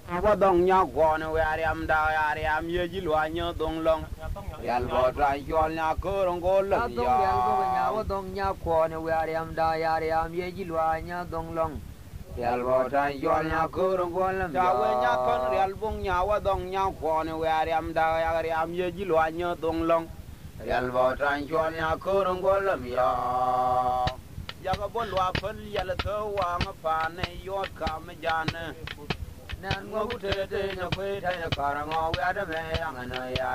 wa dong nya gwan we ariam da ariam ye ji lwa nyo dong long yal go tra yol nya ko rong go ta lem dong ya yal go nya wa dong nya ko ne we ariam da ariam ye ji lwa nya dong long yal go tra yol nya ko rong go lem ya we nya kon yal bung nya wa dong nya gwan we ariam da ariam ye ji lwa nyo dong long yal go tra yol nya ko rong go lem ya ya ga bon wa fal yal to wa ma pa ne yot ka ma jane nan ngo te te na kwe ta na kara ngo we ada me yang na ya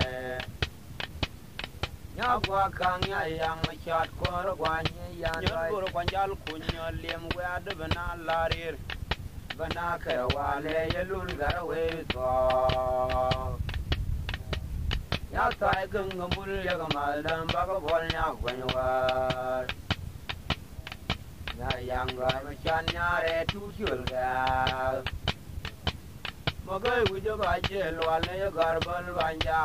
nya kwa kang ya yang ma chat ko ro kwa nya nya ko ro kwa jal ku nya lem we ada bana larir bana ka wa le ye lul gar we to ya ta gung ngul ya ga mal dam ba ko bol nya kwen wa nya yang ga ma chan nya re tu chul ga magai wujo ba je lwa le garbal banja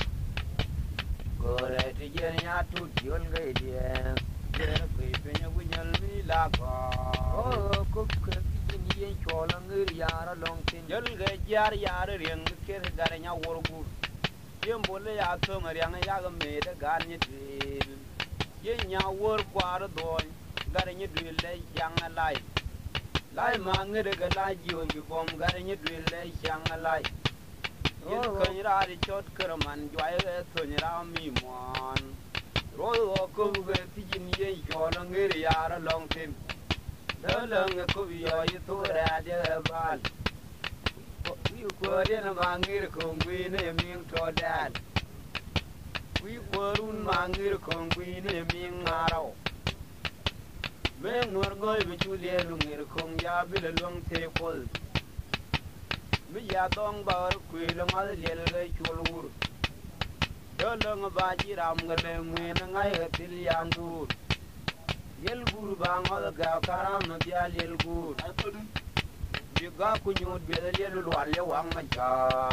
gore ti je nya tu diol ge die je pe pe nya wunyal mi la ko o ko ke ti ni ye chola ngir yara long tin jol ge jar yar reng ke gar nya worgu yem bole ya to ngariang ya ga me de gan ni dil ye nya wor kwar do gar ni dil le yang lai lai ma ngere ga lai jiwo bi bom gar ni dil le yang lai ye ko ni ra ri chot kerman jwai ge to ni ra mi mon ro ro ko ge ti ni ye jo na ngere ya ra long tin de long ko bi yo yi to ra de bal wi ko de na ma ngere ko ngwi ne mi to dal wi ko run ma ngere ko ngwi ne mi ngaro men nor goy bi chule lu ngir kong ya bil long te kol mi ya dong bar kwi lo mal lel le chulur do long ba ji ram ngale mwe na ngai til yang dur yel gur ba ngol ga karam no dia lel gur bi ga ku nyut bi lel lu wal le wang ma cha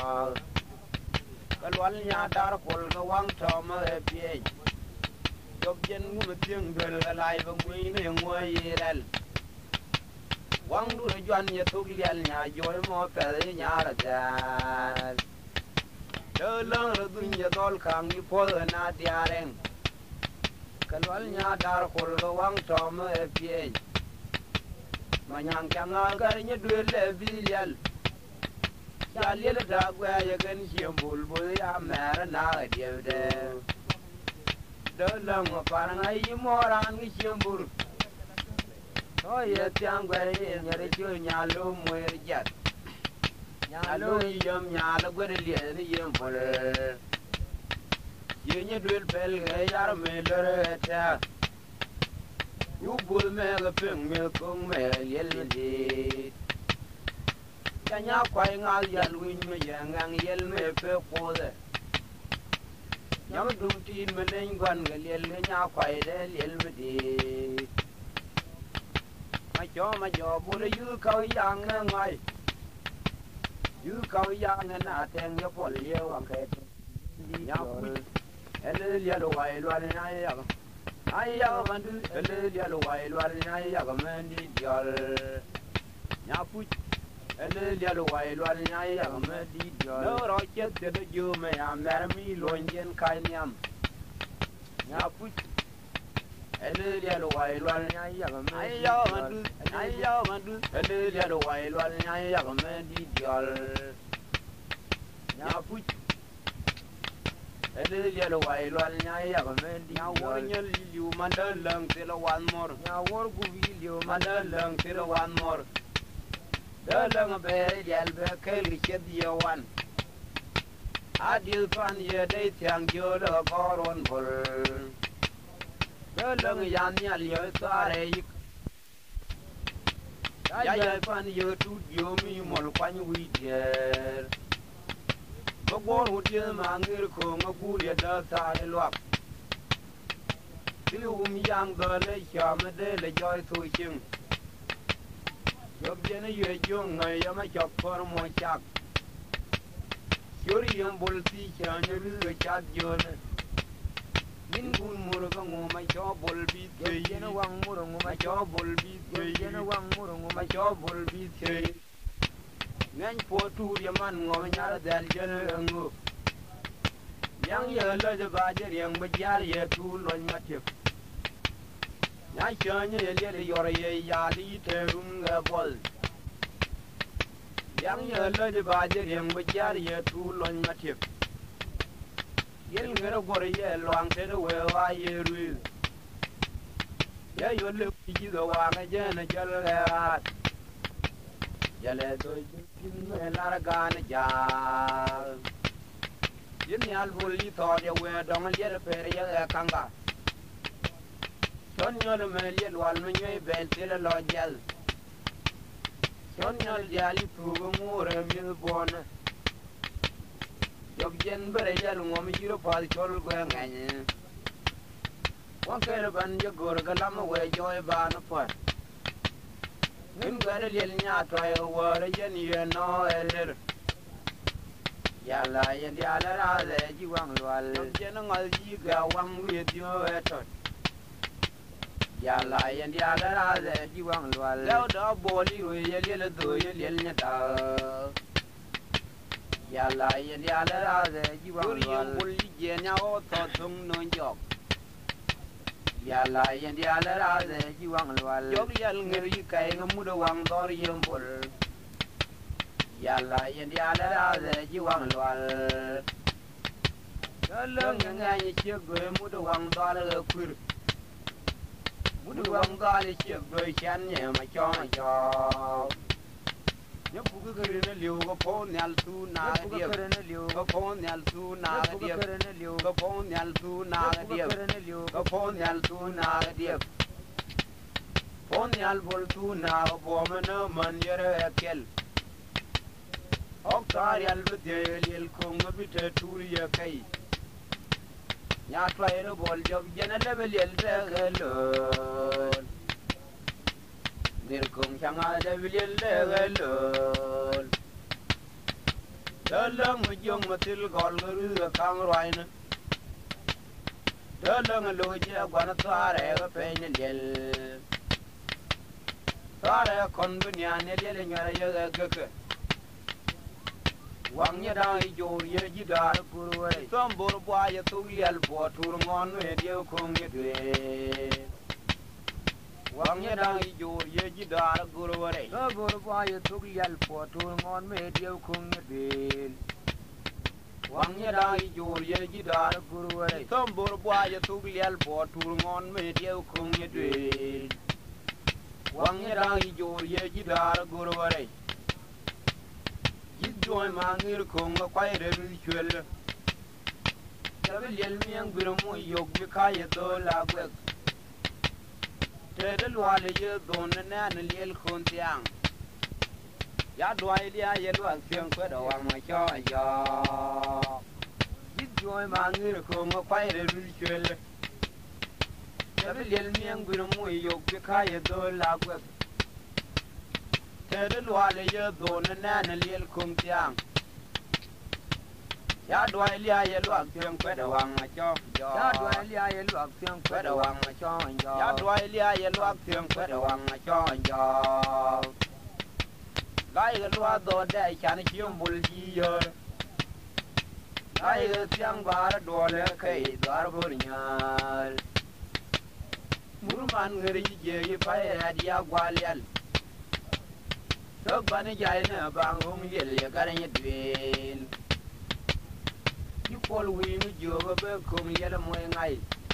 kal wal nya dar kol ga wang to ma e pie job jen ngu tieng bel lai ba ngui ne ngoi rel wang du juan ye tuk lial nya joy mo pe nya ra dal de lang ra dun ye dol kang ni po na diareng kalwal nya dar khol ga wang tom e pie manyang chang gar nye du le bilial ya le da gwa ye gan chiem bul bul ya mer na de de lang ma parang ai moran gi chiembur to ye tiang gwe ye re chu nya lu muer jat nya lu yom nya la gwe le ni yem pol ye nye duel pel ge yar me le ta yu bul me ga peng me kong me yel di nya kwai ngal yal win me yang yel me pe ko de nyam dum tin me len gwan ga lel nya kwai de lel me di ma jo bu le yu kau yang na ngai yu kau yang na teng yo pol ye wang ke nya pu ele le lo wai lo na ya ai ya man du ele le lo wai lo na ya ga men di yol nya pu ele le lo wai lo na ya ga men di yol no ro chet de ju me am dar mi lo njen kai nyam nya pu ele le lo wai lo na ya ga men ai ya man du ele le lo wai lo na ya ga men di yol nya pu ele le lo wai lo na ya ga men di nya wor nyel yu man da lang te lo wan mor nya wor gu wi yu man da lang te lo wan mor da lang be yel be kel che di wan adil pan ye dei tiang jo lo koron bol da lang yan nyal yo sare yik ya pan yo tu yo mi mol kwan wi der bor hotel mangir ko ngul ya da sare lo yang da le cham de le joy tu chim yob jene ye jong ngai ya ma chop por mo chak yori yam bol ti chan ru ga chat jon min gun mur ga ngo ma cho bol bi te jene wang mur ngo ma cho bol bi te jene wang mur ngo ma cho bol bi te ngan potu ya man ngom nyar dal jenengu yang ye le je ba je yang ba jar ye tu lon matip nya chanye ye le yor ye ya li te rum ga bol yang ye le je ba je yang ba jar ye tu lon matip yel ngero gor ye loang te we wa ye ru ye yo le ji ga wa ga je na jal ga jale to jin me lar ga na ja yin yal boli to de we dong ye pe ye kanga son yo le me ye wal me ye bel te le lo jal son yo jali pu mu re mi bon job jen bare jal ngom jiro pal chol go nganye wan kere ban je gor ga lam we joy ba na pa nim gare lel nya to ye wore jen ye no eler yala ye yala ra le ji wang lwal jen ngal ji ga wang we dio eto yala ye yala ra le ji wang lwal law do boli we ye lel do ye lel nya ta yala ye yala ra le ji wang lwal bol ji nya o to tung no jok yala ye yala ra le ji wang lwal jok yal ngeri kai ngamu do wang dor yem bol yala ye yala ra le ji wang lwal daleng nga ye che go mu do wang dor le kur mu do wang dor le che go chan ye ma cho ye bu ga re ne liu go po nyal tu na die go po nyal tu na die go po nyal tu na die go po nyal tu na die po nyal bol tu na bo mena man yere kel ok tar yal bu de yel ko ngabi te tur ye kai nya twa ero bol job jena level yel de gelo dir kum changa de vil de gelo dalang jong matil gol gru kang roina dalang lo je gwana tare ga pen del tare kon bunya ne le nyara ye ga wang ye dai jor ye ji dar kurwe som bor bwa ye tu yel bo tur ngon we de kong ye de wang ye dai jor ye ji dar kurwe som bor bwa ye tu yel bo tur ngon we de kong ye de wang ye dai jor ye ji dar kurwe som bor bwa ye tu yel bo tur ngon we de kong ye de wang ye dai jor ye ji dar kurwe joy mangir konga kwaire chwel tabil yel miang biromo yok bi kaye do la gwek tedel wale ye don na na lel khontiang ya dwai dia ye do akseng ko do wang ma cho ya joy mangir konga kwaire chwel tabil yel miang biromo yok bi kaye do la gwek tedel wale ye don na na lel khontiang ya dwai lia ye luak tiang kwe da wang ma cho ya dwai lia ye luak tiang kwe da wang ma cho ya dwai lia ye luak tiang kwe da wang ma cho gai ga lua do da chan chiom bul ji yo gai ga tiang bar do le kai dar bur nyal murman ngeri je ye pa ya dia gwalial tok bani jai na bang hum yel ye garan ye dwil pol wi mi joga be kum yela moy ngai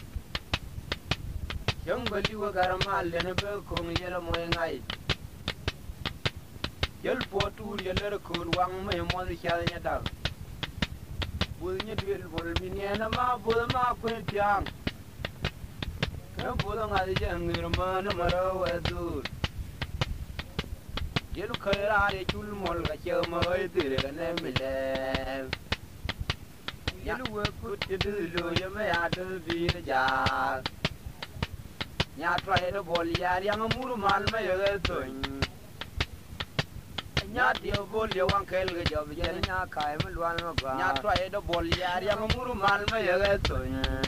jang bali wa garama le be kum yela moy ngai yel potur yel ko wang me mo di chal nya dar bul nya dwil bol mi ne na ma bul ma ku tiang ka bul ngai jang ngir ma na mara wa dur yel khara re chul mol ga che ma oi dire ne mi le yelu we put the lo ye me ya de bi na ja nya twa ye bol ya yang muru mal me ye to nya de bol ye wan kel ge job ye nya kai me lwan ma ba nya twa ye bol ya yang muru mal me ye to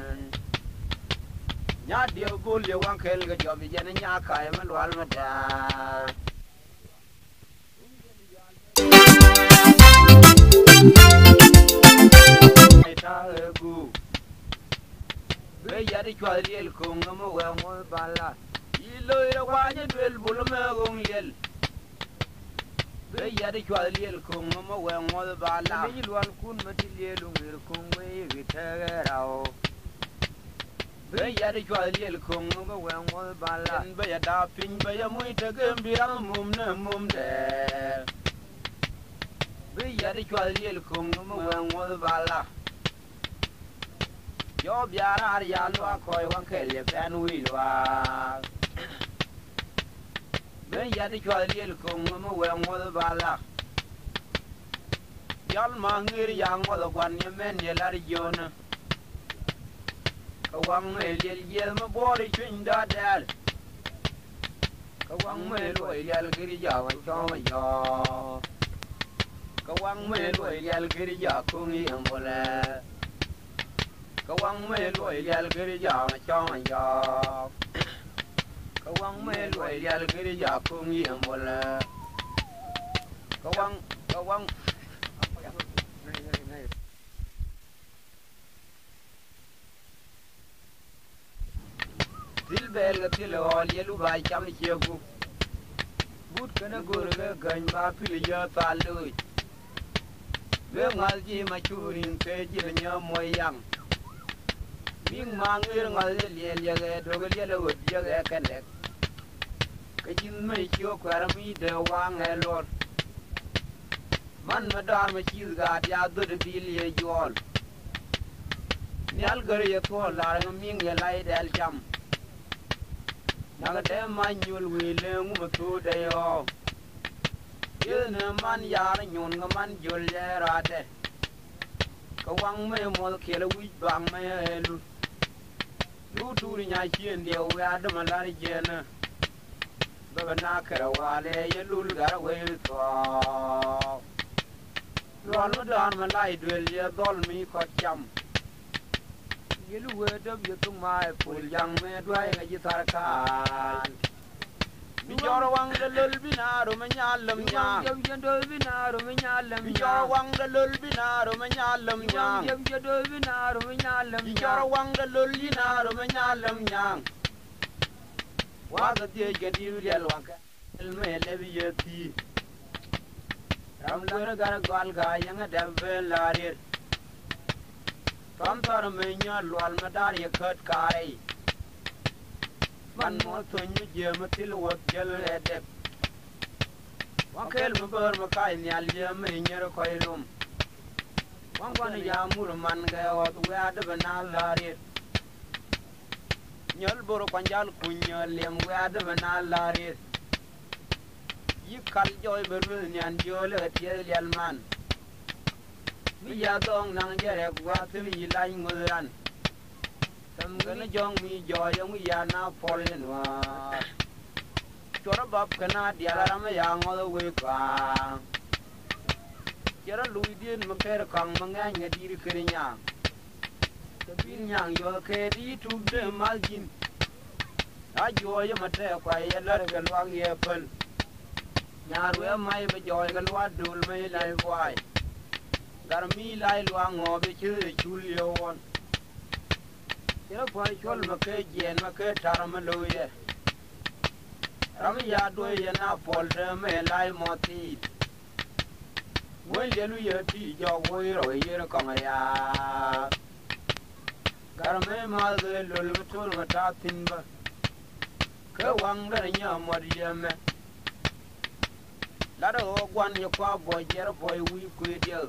nya de bol ye wan kel ge job ye nya kai me lwan ma da liel kong mo we mo bala iloi ra wa ni duel bul me gong liel be ya de chwa liel kong mo we mo bala ni lwal kun ma ti lielu ngir kun we vitarao be ya de chwa liel kong mo we mo bala en be ya da pin be ya muy te gem bi am mum ne mum de be ya de chwa liel kong mo we mo bala yo biara ya lo koy wan kele ben wi wa be ya de chwa liel kong mo we mo bala yal mangir yang mo kwan ye men ye lar jona kawang me liel yel mo bori chin da dal kawang me lo liel giri ja wa choma yo kawang me lo liel giri ja kung yem bola kawang me lo liel giri ja wa choma yo kawang me lo liel giri ja kung yem bola kawang Tilbel tilol yelu ba cham chegu but kana gurga gan ba pil ya talui be ngal ji ma churin ke ji nya moyang ming mangir ngal le le ge dogel yele wot je ge kende ke jin mai chio kwarami de wang elor man madar ma chi ga ya dur bil ye jol nyal gar ye to la ming ye lai del jam naga de manuel wile ngum to de yo yene man yar nyun nga man jol lerate kawang me mol kele wi bang me elu du dur nya chien de we adam lar jena baba na kara wale ye lul gar we to lo dan ma lai duel ye dol mi ko cham yelu wedam yetu mai pul yang me dwai ga jitar kan mi joro wang de lul binaru me nyallam nyang jam jendol binaru me nyallam mi joro wang de lul binaru me nyallam nyang jam jendol binaru me nyallam mi joro wang de lul binaru me nyallam nyang wa ga de gadi rel waka el me le bi yeti ram gar gar gal ga yang de velarir Tam tar me nya lwal madar ye khat kai man mo thon mi je ma til wot jel edep wa kel mo ber ma kai nyal je me nyer koy rum wan wan ya mur man ga ot wa de bana lari nyal bor panjal kunya lem wa de bana lari yi kal joy berul nyan jole tiel yal man mi ya dong nang jere gwa tili lai nguran tam gana jong mi joy mi ya na polin wa chora bab kana diara ma ya ngol we ka jera lui din ma ker kang ma nga ngadir krinya tabin nyang yo ke di tu de maljin a joy ma te kwa ya lar ga lwang ye pel nyarwe mai be joy ga lwa dul mai lai wai garmi lai luang ngobe chư chul yon tera phai chol ma ke jen ma ke tar ma loye ram ya do ye na pol de me lai moti we le lu ye ti jo we ro ye kong ya garme ma de lul tul ma ta tin ba ke wang de nya mo ye me la do gwan ye kwa bo jer boy wi ku de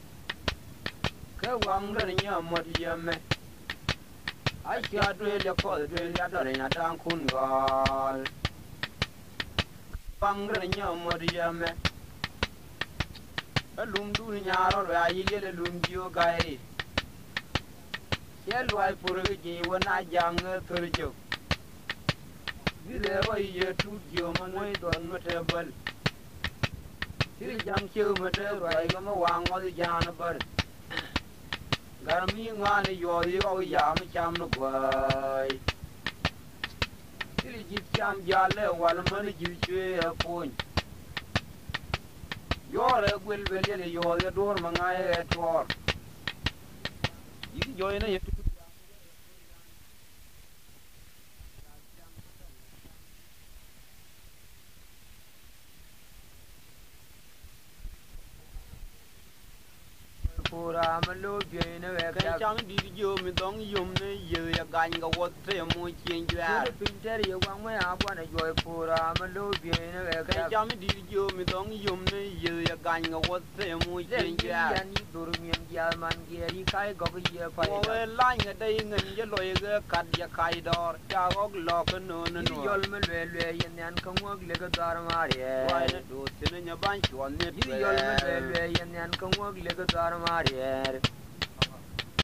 ke wang de nya mo ye me ai cha dwe le ko dwe ya do nya dang kun gol wang de nya mo ye me lum du nya ro ya yi le lum jiu gai ye lwai pur ji wona jang thur jo di le ro ye tu jo ma noi don ma te bal ti jang chiu ma te rai ga ma wang mo ja na bar garmi ngani yo yi o ya mi cham no gwai ti ji cham ja le wal ma ni ji chue a pun yo re gwel bel ye yo ye dor ma ngai e tor yi yo ne ye ma lo pye ne we cái chăm đi vô mình đón dùng này giờ gan cái vật thế mua chuyện ya pinter ye wang ma ya bwa ne joy pura ma lo pye ne we cái chăm đi vô mình đón dùng này giờ gan cái vật thế mua chuyện ya ni dur miem ya man ge ri kai go ye pa ôi lại cái đây ngân cái lôi cái cắt cái khai đỏ cha góc lọ cái nô nô ni yol me le yen yan kan wog le ga dar ma re quay nó đồ thế nó nhà ban chuẩn nè ni yol me le yen yan kan wog le ga dar ma re